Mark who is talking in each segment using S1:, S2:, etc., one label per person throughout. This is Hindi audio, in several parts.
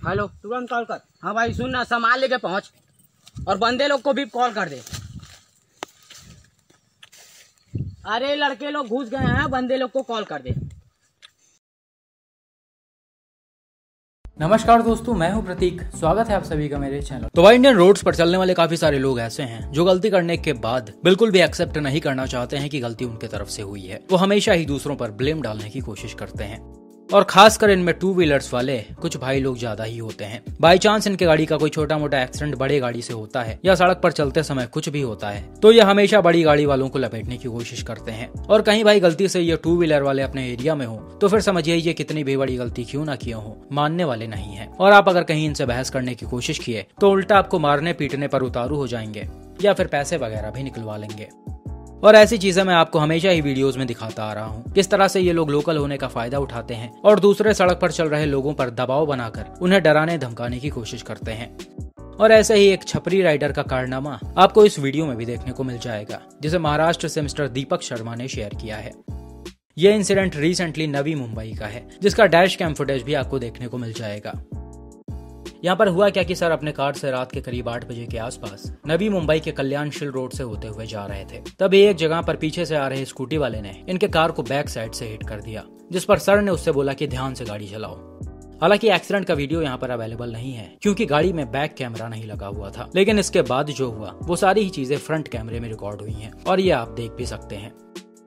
S1: हेलो, तुरंत कॉल कर। हाँ भाई सुन ना, सामान लेके पहुंच और बंदे लोग को भी कॉल कर दे। अरे लड़के लोग घुस गए हैं, बंदे लोग को कॉल कर दे।
S2: नमस्कार दोस्तों, मैं हूं प्रतीक। स्वागत है आप सभी का मेरे चैनल। तो भाई, इंडियन रोड्स पर चलने वाले काफी सारे लोग ऐसे हैं जो गलती करने के बाद बिल्कुल भी एक्सेप्ट नहीं करना चाहते हैं कि गलती उनके तरफ से हुई है। वो हमेशा ही दूसरों पर ब्लेम डालने की कोशिश करते हैं और खासकर इनमें टू व्हीलर्स वाले कुछ भाई लोग ज्यादा ही होते हैं। बाई चांस इनके गाड़ी का कोई छोटा मोटा एक्सीडेंट बड़े गाड़ी से होता है या सड़क पर चलते समय कुछ भी होता है तो ये हमेशा बड़ी गाड़ी वालों को लपेटने की कोशिश करते हैं। और कहीं भाई गलती से ये टू व्हीलर वाले अपने एरिया में हो तो फिर समझिए ये कितनी भी बड़ी गलती क्यों ना किए हो, मानने वाले नहीं है। और आप अगर कहीं इनसे बहस करने की कोशिश किए तो उल्टा आपको मारने पीटने पर उतारू हो जाएंगे या फिर पैसे वगैरह भी निकलवा लेंगे। और ऐसी चीजें मैं आपको हमेशा ही वीडियोस में दिखाता आ रहा हूँ, किस तरह से ये लोग लोकल होने का फायदा उठाते हैं और दूसरे सड़क पर चल रहे लोगों पर दबाव बनाकर उन्हें डराने धमकाने की कोशिश करते हैं। और ऐसे ही एक छपरी राइडर का कारनामा आपको इस वीडियो में भी देखने को मिल जाएगा, जिसे महाराष्ट्र से मिस्टर दीपक शर्मा ने शेयर किया है। ये इंसिडेंट रिसेंटली नवी मुंबई का है, जिसका डैश कैम फुटेज भी आपको देखने को मिल जाएगा। यहाँ पर हुआ क्या कि सर अपने कार से रात के करीब 8 बजे के आसपास नवी मुंबई के कल्याणशील रोड से होते हुए जा रहे थे। तभी एक जगह पर पीछे से आ रहे स्कूटी वाले ने इनके कार को बैक साइड से हिट कर दिया, जिस पर सर ने उससे बोला कि ध्यान से गाड़ी चलाओ। हालांकि एक्सीडेंट का वीडियो यहाँ पर अवेलेबल नहीं है क्योंकि गाड़ी में बैक कैमरा नहीं लगा हुआ था, लेकिन इसके बाद जो हुआ वो सारी ही चीजें फ्रंट कैमरे में रिकॉर्ड हुई हैं और ये आप देख भी सकते हैं।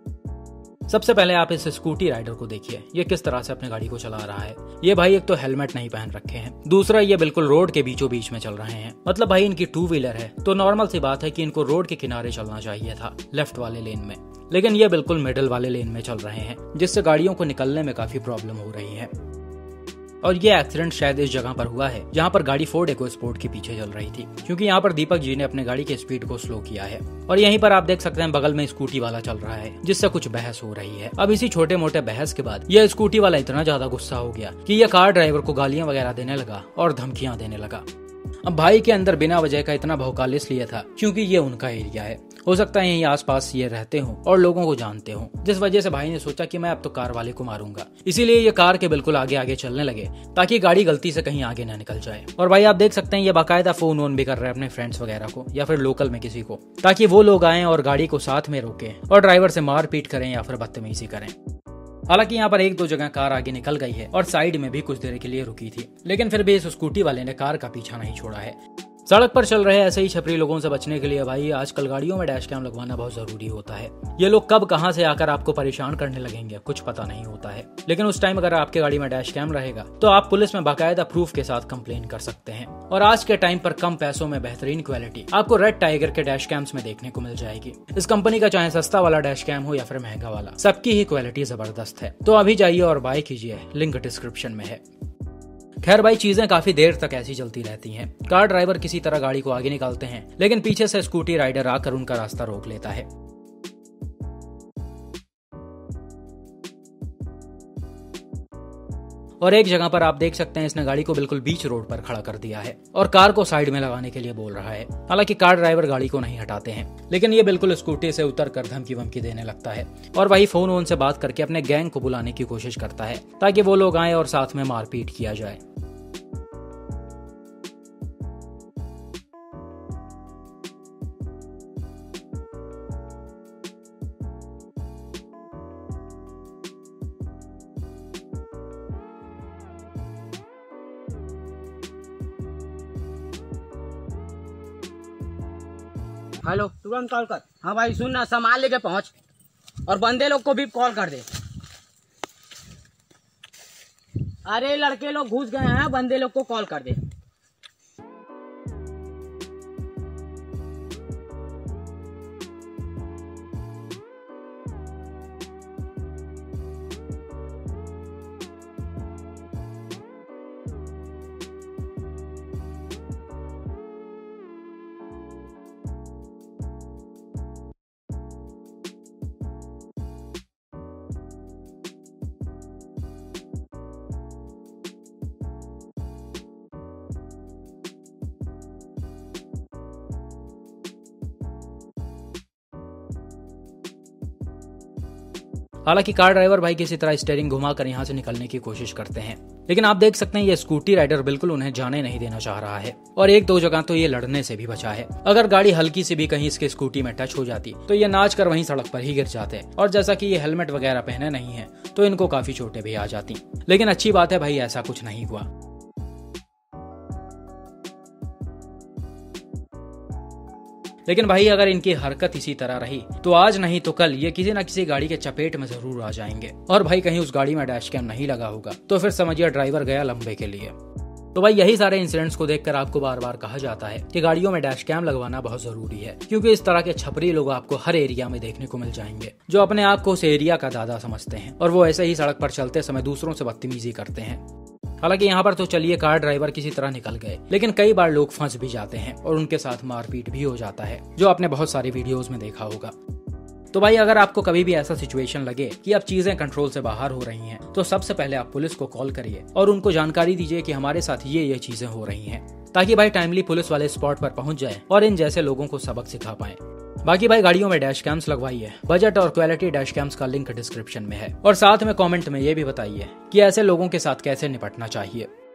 S2: सबसे पहले आप इस स्कूटी राइडर को देखिए, ये किस तरह से अपनी गाड़ी को चला रहा है। ये भाई एक तो हेलमेट नहीं पहन रखे हैं, दूसरा ये बिल्कुल रोड के बीचों बीच में चल रहे हैं। मतलब भाई इनकी टू व्हीलर है तो नॉर्मल सी बात है कि इनको रोड के किनारे चलना चाहिए था, लेफ्ट वाले लेन में, लेकिन ये बिल्कुल मिडिल वाले लेन में चल रहे हैं, जिससे गाड़ियों को निकलने में काफी प्रॉब्लम हो रही है। और ये एक्सीडेंट शायद इस जगह पर हुआ है जहाँ पर गाड़ी फोर्ड इको स्पोर्ट के पीछे चल रही थी, क्योंकि यहाँ पर दीपक जी ने अपने गाड़ी के स्पीड को स्लो किया है। और यहीं पर आप देख सकते हैं बगल में स्कूटी वाला चल रहा है, जिससे कुछ बहस हो रही है। अब इसी छोटे मोटे बहस के बाद यह स्कूटी वाला इतना ज्यादा गुस्सा हो गया कि यह कार ड्राइवर को गालियां वगैरह देने लगा और धमकियां देने लगा। अब भाई के अंदर बिना वजह का इतना भौकाल इसलिए था क्योंकि ये उनका एरिया है, हो सकता है यहीं आसपास ये रहते हो और लोगों को जानते हो, जिस वजह से भाई ने सोचा कि मैं अब तो कार वाले को मारूंगा। इसीलिए ये कार के बिल्कुल आगे आगे चलने लगे ताकि गाड़ी गलती से कहीं आगे न निकल जाए। और भाई आप देख सकते हैं ये बाकायदा फोन वोन भी कर रहे हैं अपने फ्रेंड्स वगैरह को या फिर लोकल में किसी को, ताकि वो लोग आए और गाड़ी को साथ में रोके और ड्राइवर से मारपीट करें या फिर बदतमीजी करें। हालांकि यहाँ पर एक दो जगह कार आगे निकल गई है और साइड में भी कुछ देर के लिए रुकी थी, लेकिन फिर भी इस स्कूटी वाले ने कार का पीछा नहीं छोड़ा है। सड़क पर चल रहे ऐसे ही छपरी लोगों से बचने के लिए भाई आजकल गाड़ियों में डैश कैम लगवाना बहुत जरूरी होता है। ये लोग कब कहां से आकर आपको परेशान करने लगेंगे कुछ पता नहीं होता है, लेकिन उस टाइम अगर आपके गाड़ी में डैश कैम रहेगा तो आप पुलिस में बाकायदा प्रूफ के साथ कंप्लेन कर सकते हैं। और आज के टाइम पर कम पैसों में बेहतरीन क्वालिटी आपको रेड टाइगर के डैश कैम्स में देखने को मिल जाएगी। इस कंपनी का चाहे सस्ता वाला डैश कैम हो या फिर महंगा वाला, सबकी ही क्वालिटी जबरदस्त है। तो अभी जाइए और बाय कीजिए, लिंक डिस्क्रिप्शन में है। खैर भाई चीजें काफी देर तक ऐसी चलती रहती हैं। कार ड्राइवर किसी तरह गाड़ी को आगे निकालते हैं, लेकिन पीछे से स्कूटी राइडर आकर उनका रास्ता रोक लेता है। और एक जगह पर आप देख सकते हैं इसने गाड़ी को बिल्कुल बीच रोड पर खड़ा कर दिया है और कार को साइड में लगाने के लिए बोल रहा है। हालांकि कार ड्राइवर गाड़ी को नहीं हटाते हैं, लेकिन ये बिल्कुल स्कूटी से उतर कर धमकी वमकी देने लगता है और वही फोन वोन से बात करके अपने गैंग को बुलाने की कोशिश करता है ताकि वो लोग आए और साथ में मारपीट किया जाए।
S1: हेलो, तुरंत कॉल कर। हाँ भाई सुन ना, सामान लेके पहुंच और बंदे लोग को भी कॉल कर दे। अरे लड़के लोग घुस गए हैं, बंदे लोग को कॉल कर दे।
S2: हालांकि कार ड्राइवर भाई किसी तरह स्टीयरिंग घुमाकर यहाँ से निकलने की कोशिश करते हैं, लेकिन आप देख सकते हैं ये स्कूटी राइडर बिल्कुल उन्हें जाने नहीं देना चाह रहा है और एक दो जगह तो ये लड़ने से भी बचा है। अगर गाड़ी हल्की सी भी कहीं इसके स्कूटी में टच हो जाती तो ये नाच कर वहीं सड़क पर ही गिर जाते, और जैसा कि ये हेलमेट वगैरह पहने नहीं है तो इनको काफी चोटें भी आ जाती। लेकिन अच्छी बात है भाई ऐसा कुछ नहीं हुआ। लेकिन भाई अगर इनकी हरकत इसी तरह रही तो आज नहीं तो कल ये किसी न किसी गाड़ी के चपेट में जरूर आ जाएंगे, और भाई कहीं उस गाड़ी में डैश कैम नहीं लगा होगा तो फिर समझिए ड्राइवर गया लंबे के लिए। तो भाई यही सारे इंसिडेंट्स को देखकर आपको बार बार कहा जाता है कि गाड़ियों में डैश कैम लगवाना बहुत जरूरी है, क्योंकि इस तरह के छपरी लोग आपको हर एरिया में देखने को मिल जाएंगे जो अपने आप को उस एरिया का दादा समझते हैं और वो ऐसे ही सड़क पर चलते समय दूसरों से बदतमीजी करते हैं। हालांकि यहाँ पर तो चलिए कार ड्राइवर किसी तरह निकल गए, लेकिन कई बार लोग फंस भी जाते हैं और उनके साथ मारपीट भी हो जाता है, जो आपने बहुत सारी वीडियोस में देखा होगा। तो भाई अगर आपको कभी भी ऐसा सिचुएशन लगे कि अब चीजें कंट्रोल से बाहर हो रही हैं, तो सबसे पहले आप पुलिस को कॉल करिए और उनको जानकारी दीजिए कि हमारे साथ ये चीजें हो रही हैं, ताकि भाई टाइमली पुलिस वाले स्पॉट पर पहुंच जाए और इन जैसे लोगों को सबक सिखा पाए। बाकी भाई गाड़ियों में डैश कैम्स लगवाइए, बजट और क्वालिटी डैश कैम्स का लिंक डिस्क्रिप्शन में है, और साथ में कमेंट में ये भी बताइए कि ऐसे लोगों के साथ कैसे निपटना चाहिए।